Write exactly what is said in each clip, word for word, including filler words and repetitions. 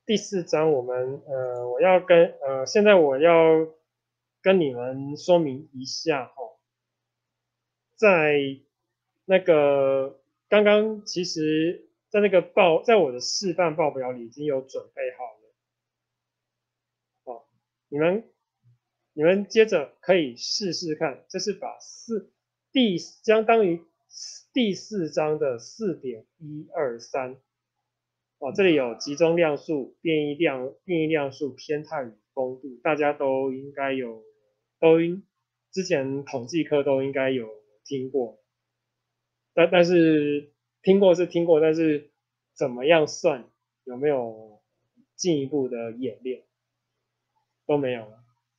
第四章我们呃，我要跟呃，现在我要跟你们说明一下哈，在那个刚刚其实，在那个报，在我的示范报表里已经有准备好了，哦，你们你们接着可以试试看，就是把四第相当于第四章的四点一二三。哦，这里有集中量数、变异量、变异量数、偏态与风度，大家都应该有，都应之前统计课都应该有听过，但但是听过是听过，但是怎么样算，有没有进一步的演练都没有了。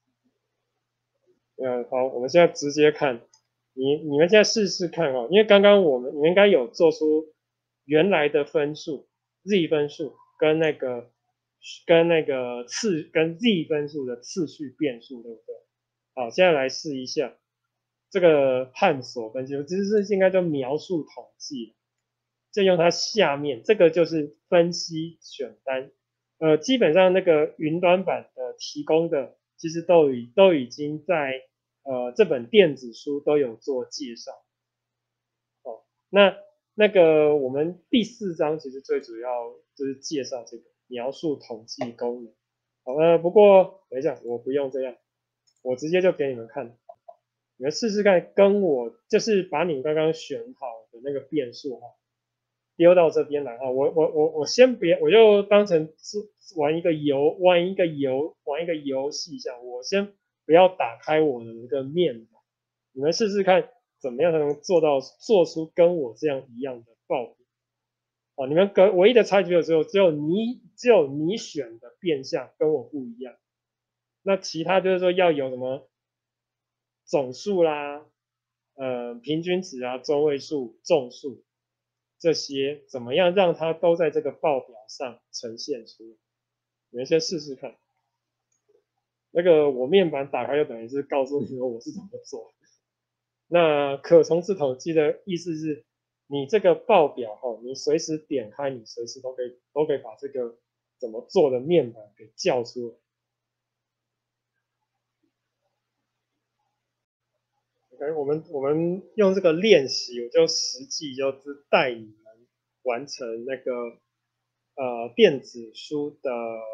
呃，好，我们现在直接看，你你们现在试试看哦，因为刚刚我们你们应该有做出原来的分数 z 分数跟那个跟那个次跟 z 分数的次序变数，对不对？好，现在来试一下这个探索分析，其实是应该叫描述统计，就用它下面这个就是分析选单，呃，基本上那个云端版的提供的，其实都已都已经在呃这本电子书都有做介绍。哦，那那个我们第四章其实最主要就是介绍这个描述统计功能。好，呃，不过等一下我不用这样，我直接就给你们看，你们试试看，跟我就是把你们刚刚选好的那个变数哈，丢到这边来哈，我我我我先别，我就当成是玩一个游玩一个游玩一个游戏一下，我先不要打开我的一个面板，你们试试看怎么样才能做到做出跟我这样一样的报表啊？你们跟唯一的差距只有只有你只有你选的变相跟我不一样，那其他就是说要有什么总数啦，呃，平均值啊，中位数、众数这些，怎么样让它都在这个报表上呈现出来？你们先试试看。那个我面板打开就等于是告诉你说我是怎么做。那可重置统计的意思是，你这个报表哈，你随时点开，你随时都可以都可以把这个怎么做的面板给叫出来。OK，我们我们用这个练习，我就实际就是带你们完成那个呃电子书的，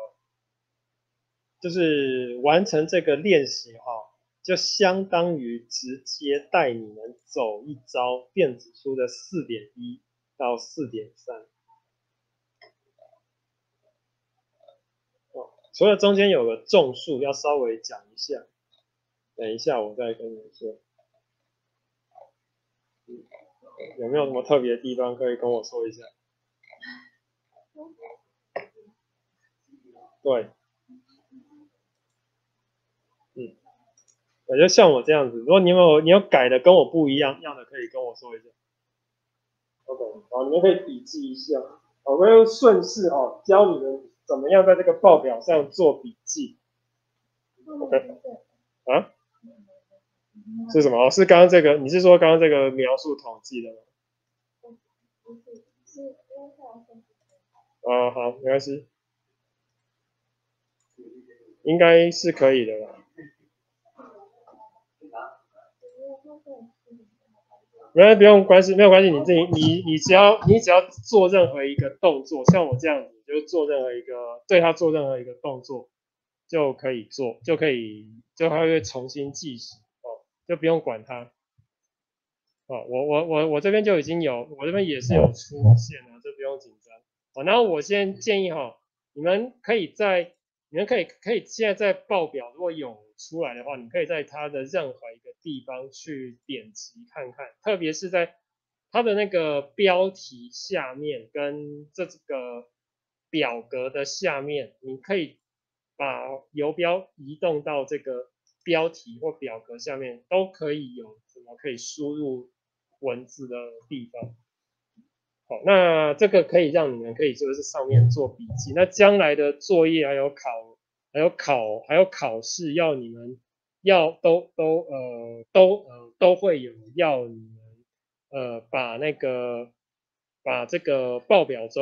就是完成这个练习哈，就相当于直接带你们走一遭电子书的四点一到四点三。哦，除了中间有个众数要稍微讲一下，等一下我再跟你们说。嗯，有没有什么特别的地方可以跟我说一下？对，嗯。我就像我这样子，如果你有你有改的跟我不一样样的，可以跟我说一下。OK，好，你们可以笔记一下。我们用顺势哦，教你们怎么样在这个报表上做笔记。OK，啊，是什么？是刚刚这个？你是说刚刚这个描述统计的吗？啊，好，没关系，应该是可以的啦。没有不用关系，没有关系，你自己你你只要你只要做任何一个动作，像我这样子，就做任何一个对他做任何一个动作，就可以做，就可以就他会重新计时哦，就不用管它哦。我我我我这边就已经有，我这边也是有出现了，就不用紧张。好，然后我先建议哈，你们可以在你们可以可以现在在报表如果有出来的话，你可以在它的任何一个地方去点击看看，特别是在它的那个标题下面跟这个表格的下面，你可以把游标移动到这个标题或表格下面，都可以有什么可以输入文字的地方。好，那这个可以让你们可以就是上面做笔记。那将来的作业还有考，还有考，还有考试，要你们要都都呃都呃都会有要你们呃把那个把这个报表中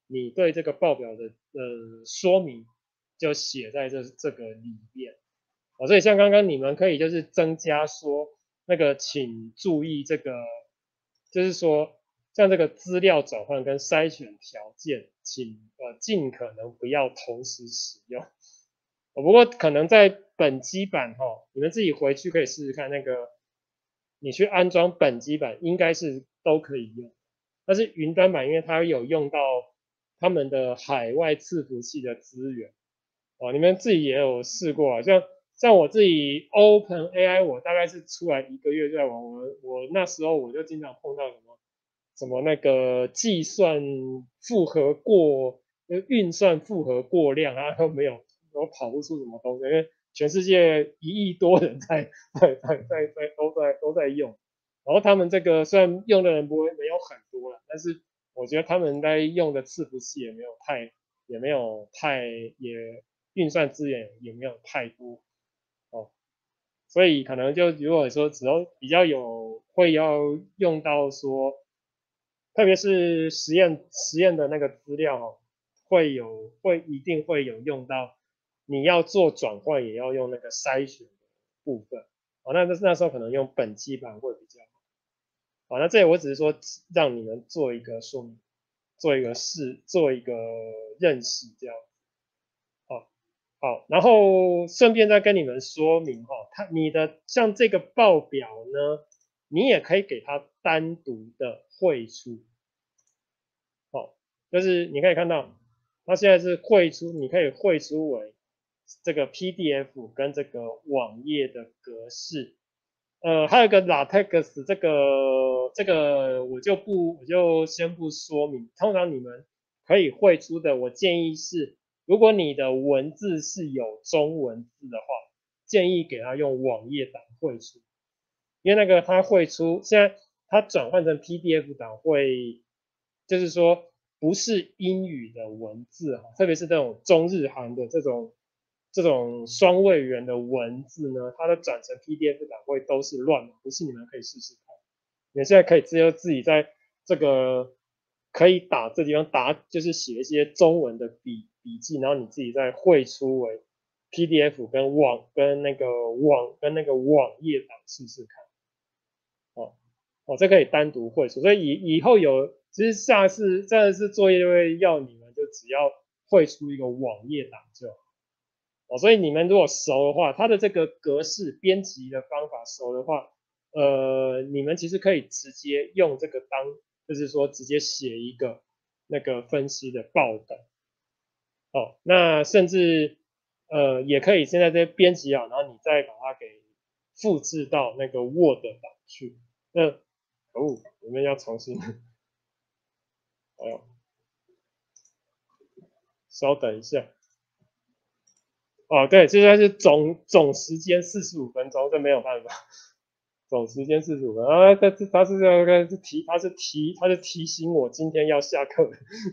你对这个报表的呃说明就写在这这个里面。哦，所以像刚刚你们可以就是增加说那个，请注意这个，就是说像这个资料转换跟筛选条件，请呃尽可能不要同时使用。哦，不过可能在本基版哈、哦，你们自己回去可以试试看那个，你去安装本基版应该是都可以用，但是云端版因为它有用到他们的海外伺服器的资源。哦，你们自己也有试过啊？像像我自己 Open A I，我大概是出来一个月就在玩，我我那时候我就经常碰到什么什么那个计算负荷过，呃运算负荷过量啊，都没有，都跑不出什么东西，因为全世界一亿多人在在在在在都在都在用，然后他们这个虽然用的人不会没有很多了，但是我觉得他们在用的伺服器也没有太也没有太也运算资源也没有太多哦，所以可能就如果说只要比较有会要用到说，特别是实验实验的那个资料哦，会有会一定会有用到，你要做转换也要用那个筛选的部分哦，那那时候可能用本基版会比较好，那这里我只是说让你们做一个说明，做一个试，做一个认识这样。好，好，然后顺便再跟你们说明哈，它你的像这个报表呢，你也可以给它单独的汇出，哦，就是你可以看到，它现在是汇出，你可以汇出为这个 P D F 跟这个网页的格式，呃，还有个 LaTeX，这个这个我就不我就先不说明，通常你们可以汇出的，我建议是，如果你的文字是有中文字的话，建议给它用网页档汇出，因为那个它汇出，现在它转换成 P D F 档会，就是说不是英语的文字哈，特别是这种中日韩的这种这种双位元的文字呢，它的转成 P D F 档会都是乱的，不信你们可以试试看。你现在可以直接自己在这个可以打这地方打，就是写一些中文的笔笔记，然后你自己再汇出为 P D F 跟网跟那个网跟那个网页档试试看。哦哦，这可以单独汇出，所以以以后有，其实下次下次作业就会要你们就只要汇出一个网页档就好。哦，所以你们如果熟的话，它的这个格式编辑的方法熟的话，呃，你们其实可以直接用这个当，就是说直接写一个那个分析的报告。哦，那甚至呃也可以现在这编辑好，然后你再把它给复制到那个 Word 档去。那哦，我们要重新，哎呦，稍等一下。哦，对，现在是总总时间四十五分钟，这没有办法。总时间四十五分啊，他他他是这个是提，他是提，他是提醒我今天要下课。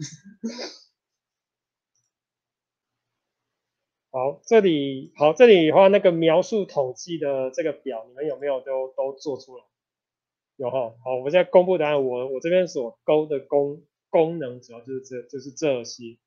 好，这里好，这里的话那个描述统计的这个表，你们有没有都都做出来？有哈，好，我们现在公布答案，我我这边所勾的功功能主要就是这就是这些。